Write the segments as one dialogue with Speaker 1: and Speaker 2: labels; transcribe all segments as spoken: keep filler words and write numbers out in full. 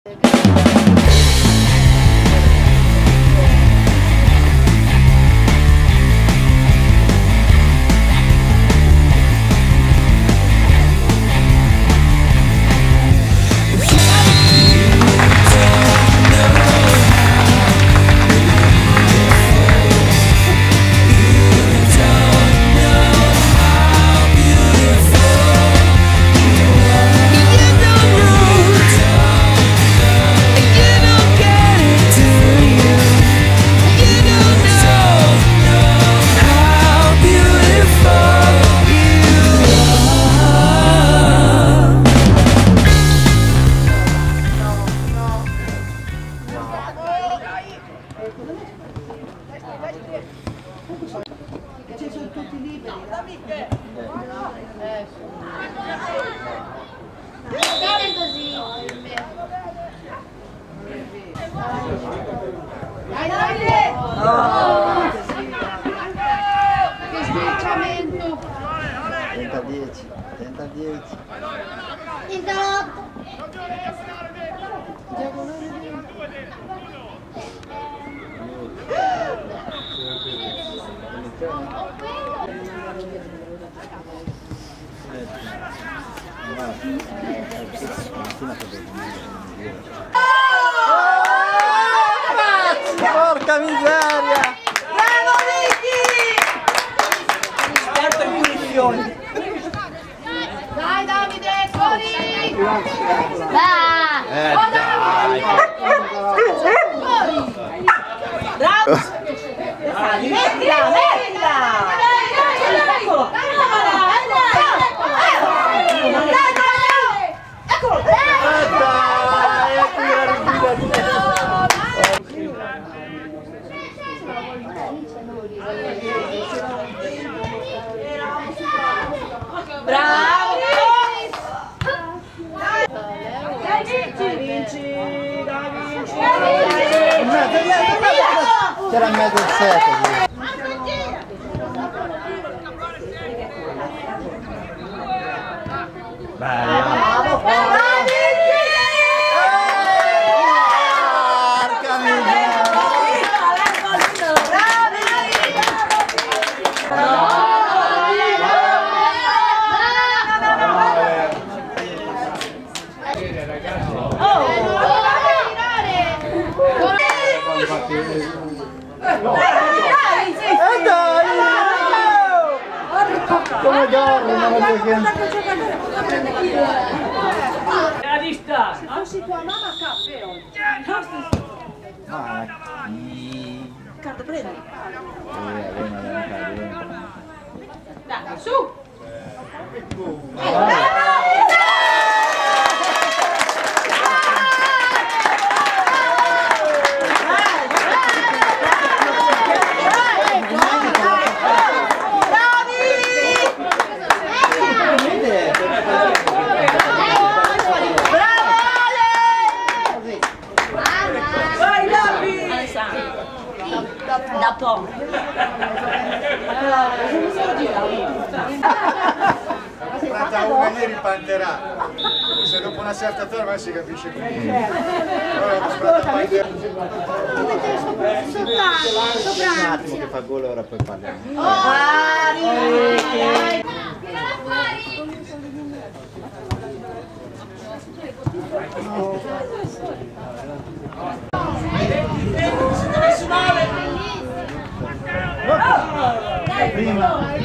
Speaker 1: Ci sono tutti liberi.
Speaker 2: Bene così.
Speaker 1: Dai, dai! Oh, che sbirciamento!
Speaker 3: trenta dieci, trenta dieci.
Speaker 2: Interrotto.
Speaker 3: Porca miseria!
Speaker 1: Bravo Ricky! Esperto in punizioni. Dai Davide, fuori!
Speaker 2: Va.
Speaker 3: Eh dai!
Speaker 1: Bravo! Mettila, mettila! Eccolo! Eccolo!
Speaker 3: Dai, è qui la regina!
Speaker 1: Bravo! Dai vinci! Dai vinci!
Speaker 3: C'era in mezzo il set. Bella!
Speaker 1: Bravo!
Speaker 3: Porca miseria!
Speaker 1: E dai!
Speaker 3: Come dormi, non lo che...
Speaker 4: La vista!
Speaker 1: Se fossi tua mamma caffè oggi.
Speaker 3: Ma chi?
Speaker 1: Carta, prendi.
Speaker 3: Eh, vieni, vieni, vieni.
Speaker 1: Dai, su! Da poco.
Speaker 5: Tratta uno mi ripanterà. Se dopo una certa torna si capisce più.
Speaker 3: Un attimo che fa gol ora poi parliamo. Prima.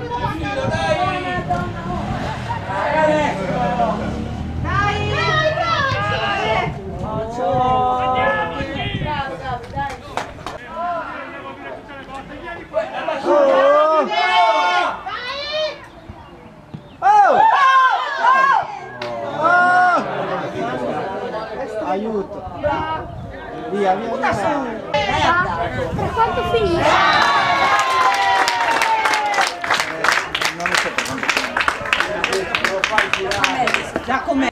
Speaker 3: Aiuto! Via, via, via!
Speaker 2: Per quanto finisce?
Speaker 3: Non lo so per
Speaker 1: Già com'è?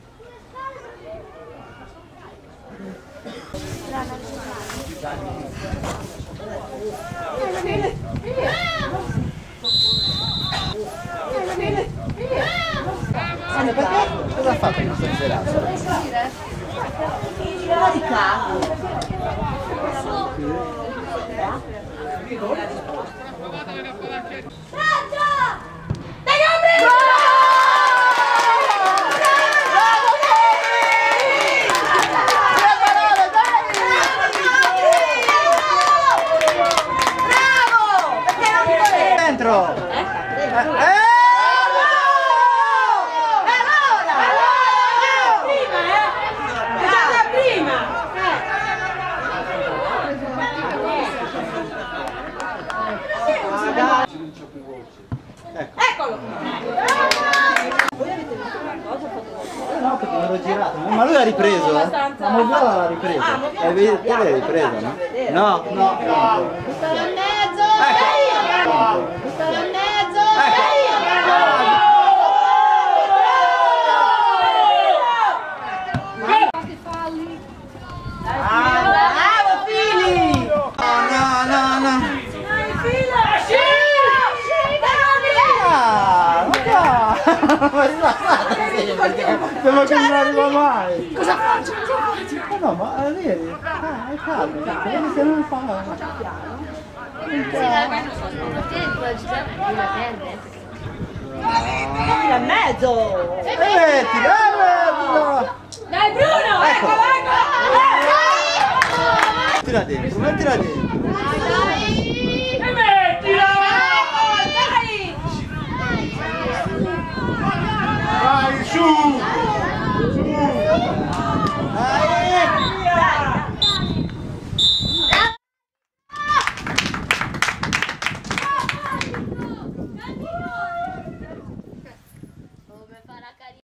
Speaker 3: Cosa ha fatto questa serata?
Speaker 1: Quella di capo.
Speaker 3: Dentro! Eh? Eh?
Speaker 1: Eccolo!
Speaker 3: No, perché me l'ho girato. Ma lui ha ripreso, eh? La Moviola l'ha ripreso. Hai visto? Te l'hai ripreso, no? No, no, no.
Speaker 2: Buttalo in mezzo! Buttalo in mezzo!
Speaker 1: Bravo, Fili!
Speaker 3: No, no, no.
Speaker 2: Ah,
Speaker 3: Ma rilassate, perché devo che non arriva mai.
Speaker 2: cosa faccio?
Speaker 3: Ma no, ma vedi? Ah, è caldo, vedi se non fa.
Speaker 1: Fila in mezzo!
Speaker 3: E metti, dai,
Speaker 1: Dai Bruno, ecco, ecco!
Speaker 3: mettila dentro, mettila dentro.